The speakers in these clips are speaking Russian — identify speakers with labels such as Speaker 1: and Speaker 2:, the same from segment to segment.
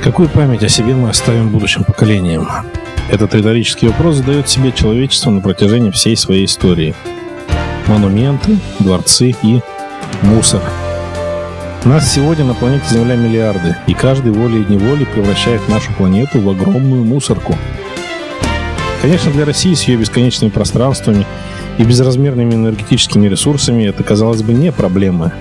Speaker 1: Какую память о себе мы оставим будущим поколениям? Этот риторический вопрос задает себе человечество на протяжении всей своей истории. Монументы, дворцы и мусор. Нас сегодня на планете Земля миллиарды, и каждый волей и неволей превращает нашу планету в огромную мусорку. Конечно, для России с ее бесконечными пространствами и безразмерными энергетическими ресурсами это, казалось бы, не проблема.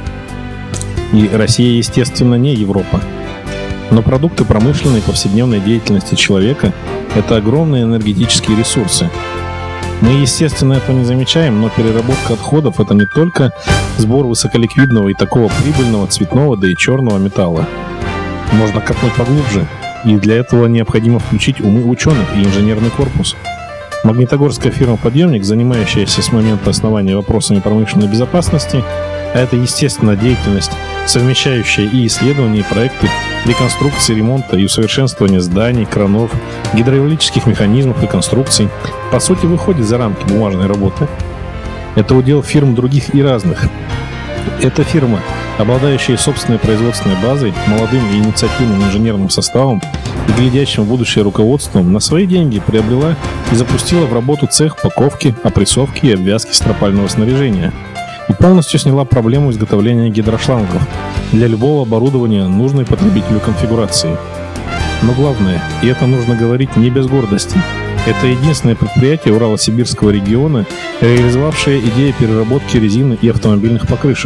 Speaker 1: И Россия, естественно, не Европа. Но продукты промышленной и повседневной деятельности человека – это огромные энергетические ресурсы. Мы, естественно, этого не замечаем, но переработка отходов – это не только сбор высоколиквидного и такого прибыльного цветного, да и черного металла. Можно копнуть поглубже, и для этого необходимо включить умы ученых и инженерный корпус. Магнитогорская фирма «Подъемник», занимающаяся с момента основания вопросами промышленной безопасности, а это, естественно, деятельность, совмещающая и исследования, и проекты реконструкции, ремонта и усовершенствования зданий, кранов, гидравлических механизмов и конструкций, по сути, выходит за рамки бумажной работы. Это удел фирм других и разных. Эта фирма, обладающая собственной производственной базой, молодым и инициативным инженерным составом и глядящим в будущее руководством, на свои деньги приобрела и запустила в работу цех паковки, опрессовки и обвязки стропального снаряжения и полностью сняла проблему изготовления гидрошлангов для любого оборудования, нужной потребителю конфигурации. Но главное, и это нужно говорить не без гордости, это единственное предприятие Урало-Сибирского региона, реализовавшее идею переработки резины и автомобильных покрышек.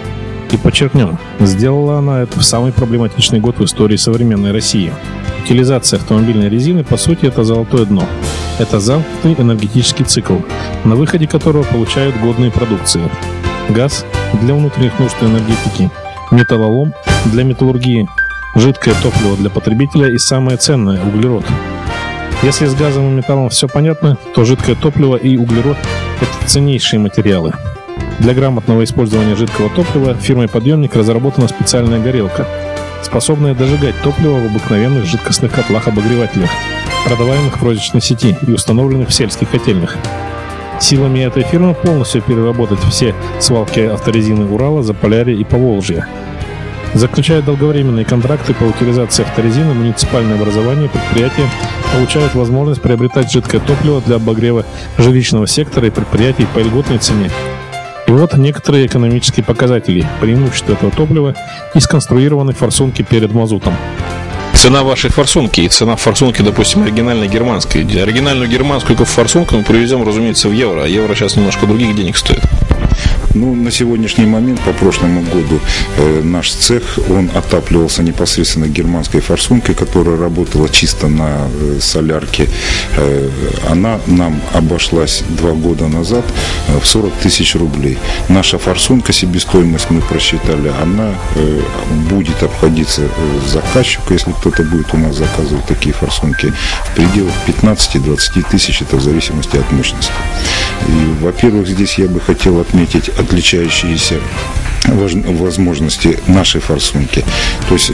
Speaker 1: И подчеркнем, сделала она это в самый проблематичный год в истории современной России. Утилизация автомобильной резины, по сути, это золотое дно. Это замкнутый энергетический цикл, на выходе которого получают годные продукции. Газ для внутренних нужд энергетики, металлолом для металлургии, жидкое топливо для потребителя и самое ценное – углерод. Если с газом и металлом все понятно, то жидкое топливо и углерод – это ценнейшие материалы. Для грамотного использования жидкого топлива фирмой «Подъемник» разработана специальная горелка, способная дожигать топливо в обыкновенных жидкостных котлах-обогревателях, продаваемых в розничной сети и установленных в сельских котельных. Силами этой фирмы полностью переработать все свалки авторезины Урала, Заполярья и Поволжья. Заключая долговременные контракты по утилизации авторезины, муниципальное образование предприятия получают возможность приобретать жидкое топливо для обогрева жилищного сектора и предприятий по льготной цене. И вот некоторые экономические показатели, преимущества этого топлива и сконструированы форсунки перед мазутом.
Speaker 2: Цена вашей форсунки и цена форсунки, допустим, оригинальной германской. Оригинальную германскую форсунку мы привезем, разумеется, в евро, а евро сейчас немножко других денег стоит.
Speaker 3: Ну, на сегодняшний момент, по прошлому году, наш цех, он отапливался непосредственно германской форсункой, которая работала чисто на солярке. Она нам обошлась 2 года назад в 40 тысяч рублей. Наша форсунка, себестоимость мы просчитали, она будет обходиться заказчику, если кто-то будет у нас заказывать такие форсунки, в пределах 15-20 тысяч, это в зависимости от мощности. И, во-первых, здесь я бы хотел отметить отличающиеся возможности нашей форсунки. То есть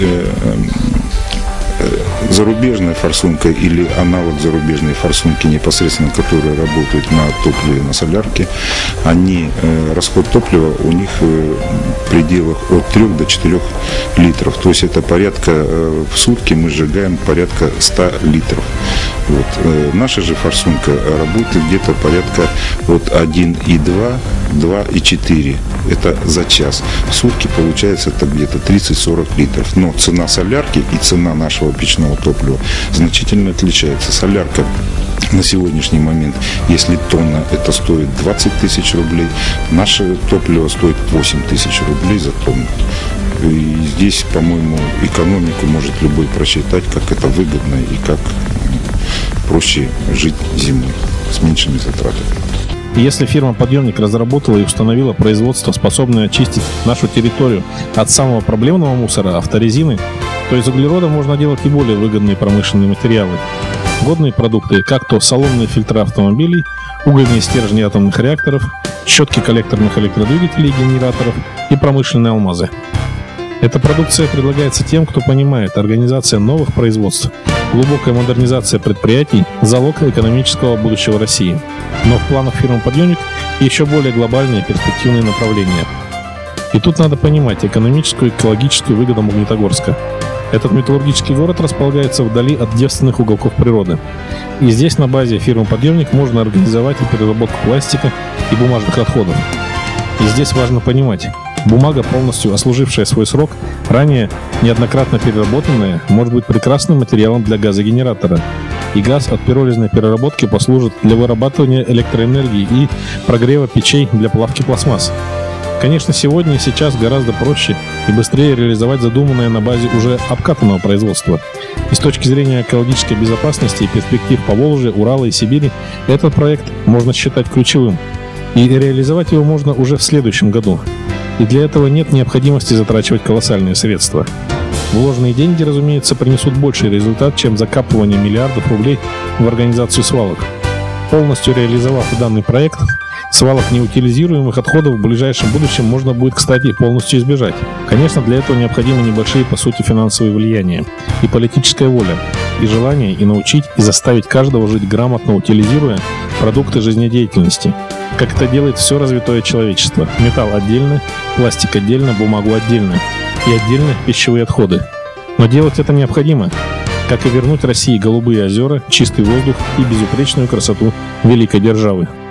Speaker 3: зарубежная форсунка или аналог зарубежной форсунки, непосредственно которые работают на топливе, на солярке, они, расход топлива у них в пределах от 3 до 4 литров. То есть это порядка, в сутки мы сжигаем порядка 100 литров. Вот. Наша же форсунка работает где-то порядка от 1,2, 2,4. Это за час. В сутки получается это где-то 30-40 литров. Но цена солярки и цена нашего печного топлива значительно отличается. Солярка на сегодняшний момент, если тонна, это стоит 20 тысяч рублей. Наше топливо стоит 8 тысяч рублей за тонну. И здесь, по-моему, экономику может любой просчитать, как это выгодно и как проще жить зимой с меньшими затратами.
Speaker 1: Если фирма «Подъемник» разработала и установила производство, способное очистить нашу территорию от самого проблемного мусора – авторезины, то из углерода можно делать и более выгодные промышленные материалы. Годные продукты, как то салонные фильтры автомобилей, угольные стержни атомных реакторов, щетки коллекторных электродвигателей и генераторов и промышленные алмазы. Эта продукция предлагается тем, кто понимает, организация новых производств, глубокая модернизация предприятий – залог экономического будущего России. Но в планах фирмы «Подъемник» еще более глобальные перспективные направления. И тут надо понимать экономическую и экологическую выгоду Магнитогорска. Этот металлургический город располагается вдали от девственных уголков природы. И здесь на базе фирмы «Подъемник» можно организовать и переработку пластика и бумажных отходов. И здесь важно понимать, бумага, полностью отслужившая свой срок, ранее неоднократно переработанная, может быть прекрасным материалом для газогенератора. И газ от пиролизной переработки послужит для вырабатывания электроэнергии и прогрева печей для плавки пластмасс. Конечно, сегодня и сейчас гораздо проще и быстрее реализовать задуманное на базе уже обкатанного производства. И с точки зрения экологической безопасности и перспектив Поволжья, Урала и Сибири, этот проект можно считать ключевым. И реализовать его можно уже в следующем году. И для этого нет необходимости затрачивать колоссальные средства. Вложенные деньги, разумеется, принесут больший результат, чем закапывание миллиардов рублей в организацию свалок. Полностью реализовав данный проект, свалок неутилизируемых отходов в ближайшем будущем можно будет, кстати, полностью избежать. Конечно, для этого необходимы небольшие, по сути, финансовые влияния, и политическая воля, и желание, и научить, и заставить каждого жить грамотно, утилизируя продукты жизнедеятельности, как это делает все развитое человечество. Металл отдельно, пластик отдельно, бумагу отдельно, и отдельно пищевые отходы. Но делать это необходимо, как и вернуть России голубые озера, чистый воздух и безупречную красоту великой державы.